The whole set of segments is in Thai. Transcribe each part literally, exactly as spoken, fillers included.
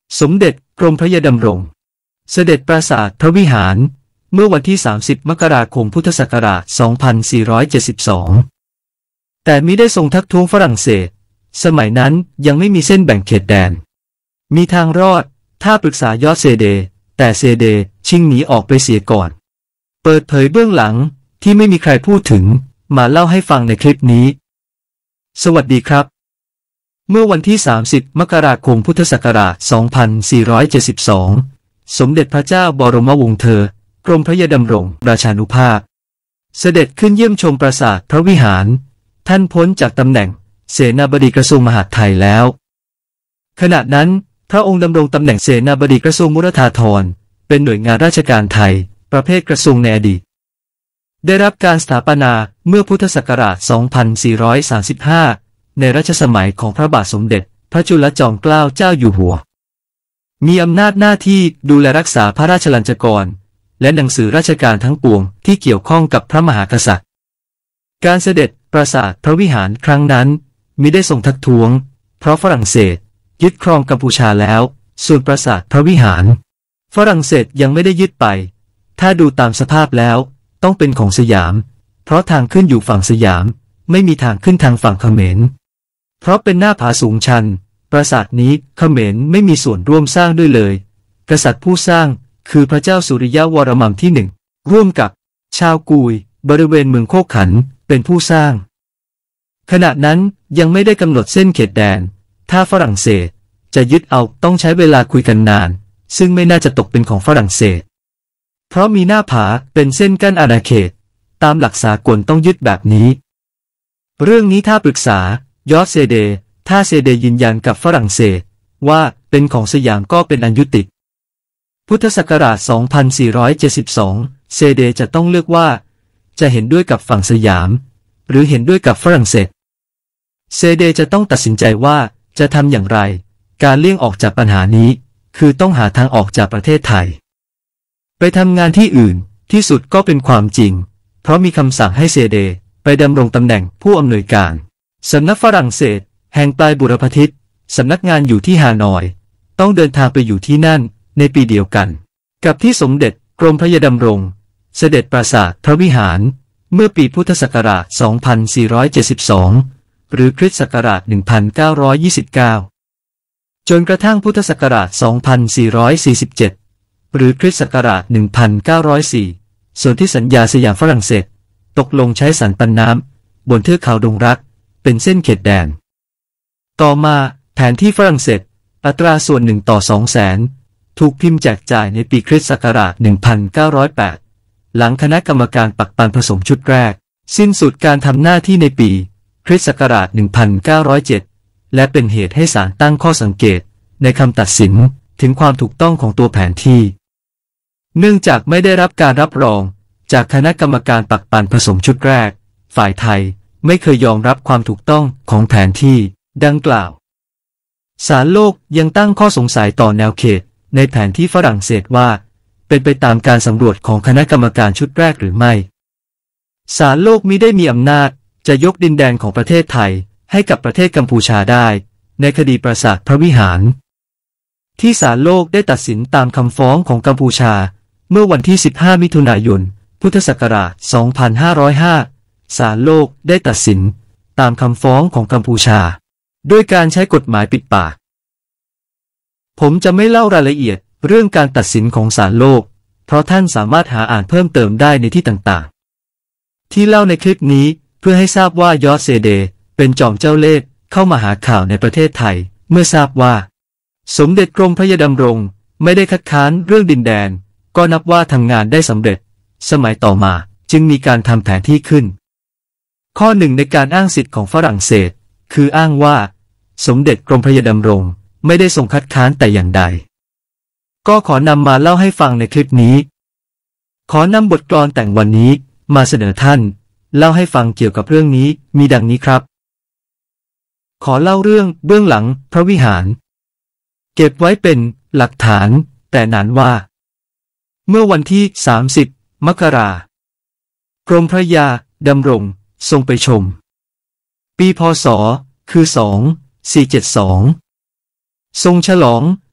สมเด็จกรมพระยาดำรงเสด็จปราสาทพระวิหารเมื่อวันที่สามสิบมกราคมพุทธศักราชสองพันสี่ร้อยเจ็ดสิบสองแต่มิได้ทรงทักท้วงฝรั่งเศสสมัยนั้นยังไม่มีเส้นแบ่งเขตแดนมีทางรอดถ้าปรึกษายอดเซเดแต่เซเดชิงหนีออกไปเสียก่อนเปิดเผยเบื้องหลังที่ไม่มีใครพูดถึงมาเล่าให้ฟังในคลิปนี้สวัสดีครับเมื่อวันที่สามสิบมกราคมพุทธศักราชสองพันสี่ร้อยเจ็ดสิบสองสมเด็จพระเจ้าบรมวงศ์เธอกรมพระยาดำรงราชานุภาพเสด็จขึ้นเยี่ยมชมปราสาทพระวิหารท่านพ้นจากตำแหน่งเสนาบดีกระทรวงมหาดไทยแล้วขณะนั้นพระองค์ดำรงตำแหน่งเสนาบดีกระทรวงมุรธาธรเป็นหน่วยงานราชการไทยประเภทกระทรวงในอดีตได้รับการสถาปนาเมื่อพุทธศักราชสองพันสี่ร้อยสามสิบห้าในรัชสมัยของพระบาทสมเด็จพระจุลจอมเกล้าเจ้าอยู่หัวมีอำนาจหน้าที่ดูแลรักษาพระราชลัญจกรและหนังสือราชการทั้งปวงที่เกี่ยวข้องกับพระมหากษัตริย์การเสด็จปราสาทพระวิหารครั้งนั้นมิได้ทรงทักท้วงเพราะฝรั่งเศสยึดครองกัมพูชาแล้วส่วนปราสาทพระวิหารฝรั่งเศสยังไม่ได้ยึดไปถ้าดูตามสภาพแล้วต้องเป็นของสยามเพราะทางขึ้นอยู่ฝั่งสยามไม่มีทางขึ้นทางฝั่งเขมรเพราะเป็นหน้าผาสูงชันปราสาทนี้เขมรไม่มีส่วนร่วมสร้างด้วยเลยกษัตริย์ผู้สร้างคือพระเจ้าสุริยวรมันที่หนึ่งร่วมกับชาวกุยบริเวณเมืองโคกขันเป็นผู้สร้างขณะนั้นยังไม่ได้กำหนดเส้นเขตแดนถ้าฝรั่งเศสจะยึดเอาต้องใช้เวลาคุยกันนานซึ่งไม่น่าจะตกเป็นของฝรั่งเศสเพราะมีหน้าผาเป็นเส้นกั้นอาณาเขตตามหลักสากลต้องยึดแบบนี้เรื่องนี้ถ้าปรึกษายอดเซเดถ้าเซเดยืนยันกับฝรั่งเศสว่าเป็นของสยามก็เป็นอันยุติพุทธศักราชสองพันสี่ร้อยเจ็ดสิบสองเซเดจะต้องเลือกว่าจะเห็นด้วยกับฝั่งสยามหรือเห็นด้วยกับฝรั่งเศสเซเดจะต้องตัดสินใจว่าจะทำอย่างไรการเลี่ยงออกจากปัญหานี้คือต้องหาทางออกจากประเทศไทยไปทำงานที่อื่นที่สุดก็เป็นความจริงเพราะมีคำสั่งให้เซเดไปดำรงตำแหน่งผู้อำนวยการสำนักฝรั่งเศสแห่งปลายบุรพทิศสำนักงานอยู่ที่ฮานอยต้องเดินทางไปอยู่ที่นั่นในปีเดียวกันกับที่สมเด็จกรมพระยาดำรงเสด็จปราสาทพระวิหารเมื่อปีพุทธศักราชสองพันสี่ร้อยเจ็ดสิบสองหรือคริสต์ศักราชหนึ่งพันเก้าร้อยยี่สิบเก้าจนกระทั่งพุทธศักราชสองพันสี่ร้อยสี่สิบเจ็ดหรือคริสต์ศักราชหนึ่งพันเก้าร้อยสี่ส่วนที่สัญญาสยามฝรั่งเศสตกลงใช้สันปันน้ำบนเทือกเขาดงรักเป็นเส้นเขตแดนต่อมาแผนที่ฝรั่งเศสอัตราส่วนหนึ่งต่อสองแสนถูกพิมพ์แจกจ่ายในปีคริสต์ศักราชหนึ่งพันเก้าร้อยแปดหลังคณะกรรมการปักปันผสมชุดแรกสิ้นสุดการทำหน้าที่ในปีคริสต์ศักราชหนึ่งพันเก้าร้อยเจ็ดและเป็นเหตุให้ศาลตั้งข้อสังเกตในคำตัดสินถึงความถูกต้องของตัวแผนที่เนื่องจากไม่ได้รับการรับรองจากคณะกรรมการปักปันผสมชุดแรกฝ่ายไทยไม่เคยยอมรับความถูกต้องของแผนที่ดังกล่าวศาลโลกยังตั้งข้อสงสัยต่อแนวเขตในแผนที่ฝรั่งเศสว่าเป็นไปตามการสำรวจของคณะกรรมการชุดแรกหรือไม่ศาลโลกมิได้มีอำนาจจะยกดินแดนของประเทศไทยให้กับประเทศกัมพูชาได้ในคดีปราสาทพระวิหารที่ศาลโลกได้ตัดสินตามคำฟ้องของกัมพูชาเมื่อวันที่สิบห้ามิถุนายนพุทธศักราชสองพันห้าร้อยห้าศาลโลกได้ตัดสินตามคำฟ้องของกัมพูชาโดยการใช้กฎหมายปิดปากผมจะไม่เล่ารายละเอียดเรื่องการตัดสินของศาลโลกเพราะท่านสามารถหาอ่านเพิ่มเติมได้ในที่ต่างๆที่เล่าในคลิปนี้เพื่อให้ทราบว่ายอดเซเดเป็นจอมเจ้าเล่ห์เข้ามาหาข่าวในประเทศไทยเมื่อทราบว่าสมเด็จกรมพระยาดำรงไม่ได้คัดค้านเรื่องดินแดนก็นับว่าทำงานได้สำเร็จสมัยต่อมาจึงมีการทำแผนที่ขึ้นข้อหนึ่งในการอ้างสิทธิ์ของฝรั่งเศสคืออ้างว่าสมเด็จกรมพระยาดำรงไม่ได้ทรงคัดค้านแต่อย่างใดก็ขอนำมาเล่าให้ฟังในคลิปนี้ขอนำบทกลอนแต่งวันนี้มาเสนอท่านเล่าให้ฟังเกี่ยวกับเรื่องนี้มีดังนี้ครับขอเล่าเรื่องเบื้องหลังพระวิหารเก็บไว้เป็นหลักฐานแต่นานว่าเมื่อวันที่สามสิบมกรากรมพระยาดำรงทรงไปชมปีพ.ศ. คือสองพันสี่ร้อยเจ็ดสิบสองทรงฉลอง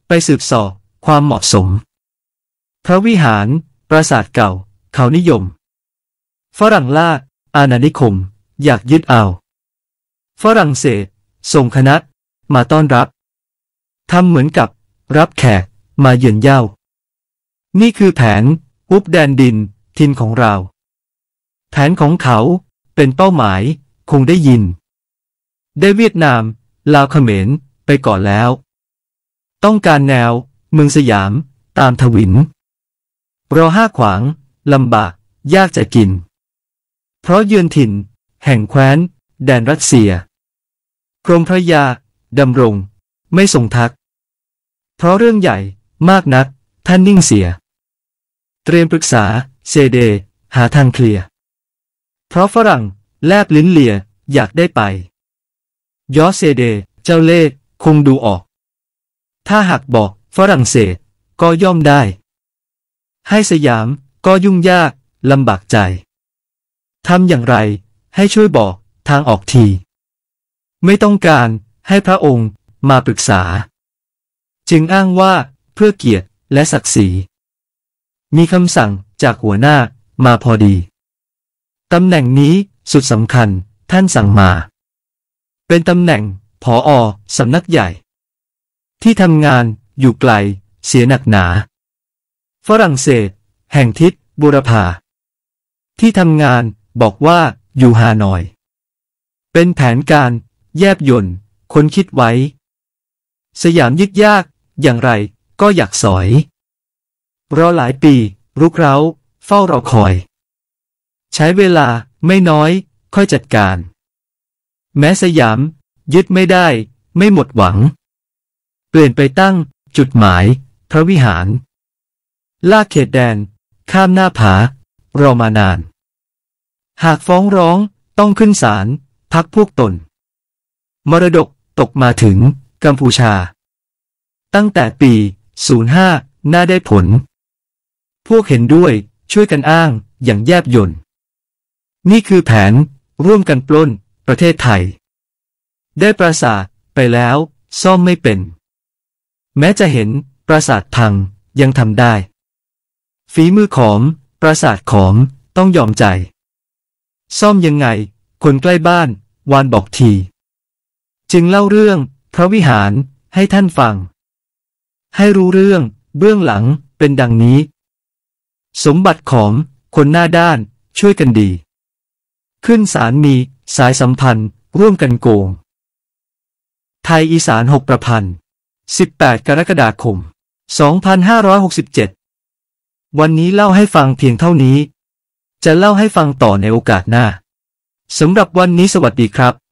ไปสืบเสอบความเหมาะสมพระวิหารปราสาทเก่าเขานิยมฝรั่งล่าอาณานิคมอยากยึดเอาฝรั่งเศสส่งคณะมาต้อนรับทำเหมือนกับรับแขกมาเยือนเย้านี่คือแผนอุบแดนดินทินของเราแผนของเขาเป็นเป้าหมายคงได้ยินได้เวียดนามลาวเขมรไปก่อนแล้วต้องการแนวเมืองสยามตามทวินรอห้าขวางลำบากยากจะกินเพราะเยือนถิ่นแห่งแคว้นแดนรัสเซียกรมพระยาดำรงไม่ทรงทักเพราะเรื่องใหญ่มากนักท่านนิ่งเสียเตรียมปรึกษาเซเดหาทางเคลียร์เพราะฝรั่งแลบลิ้นเลียอยากได้ไปยอเซเดเจ้าเล่ห์คงดูออกถ้าหากบอกฝรั่งเศสก็ย่อมได้ให้สยามก็ยุ่งยากลำบากใจทำอย่างไรให้ช่วยบอกทางออกทีไม่ต้องการให้พระองค์มาปรึกษาจึงอ้างว่าเพื่อเกียรติและศักดิ์ศรีมีคำสั่งจากหัวหน้ามาพอดีตำแหน่งนี้สุดสำคัญท่านสั่งมาเป็นตำแหน่งผอ.สำนักใหญ่ที่ทำงานอยู่ไกลเสียหนักหนาฝรั่งเศสแห่งทิศบูรพาที่ทำงานบอกว่าอยู่ฮานอยเป็นแผนการแยบยลคนคิดไว้สยามยึดยากอย่างไรก็อยากสอยรอหลายปีรุกเร้าเฝ้ารอคอยใช้เวลาไม่น้อยค่อยจัดการแม้สยามยึดไม่ได้ไม่หมดหวังเปลี่ยนไปตั้งจุดหมายพระวิหารลากเขตแดนข้ามหน้าผารอมานานหากฟ้องร้องต้องขึ้นศาลพักพวกตนมรดกตกมาถึงกัมพูชาตั้งแต่ปีศูนย์ห้าน่าได้ผลพวกเห็นด้วยช่วยกันอ้างอย่างแยบยลนี่คือแผนร่วมกันปล้นประเทศไทยได้ปราสาทไปแล้วซ่อมไม่เป็นแม้จะเห็นปราสาทพังยังทำได้ฝีมือขอมปราสาทขอมต้องยอมใจซ่อมยังไงคนใกล้บ้านวานบอกทีจึงเล่าเรื่องพระวิหารให้ท่านฟังให้รู้เรื่องเบื้องหลังเป็นดังนี้สมบัติของคนหน้าด้านช่วยกันดีขึ้นศาลมีสายสัมพันธ์ร่วมกันโกงไทยอีสานหกประพันธ์สิบแปดกรกฎาคมสองพันห้าร้อยหกสิบเจ็ดวันนี้เล่าให้ฟังเพียงเท่านี้จะเล่าให้ฟังต่อในโอกาสหน้าสำหรับวันนี้สวัสดีครับ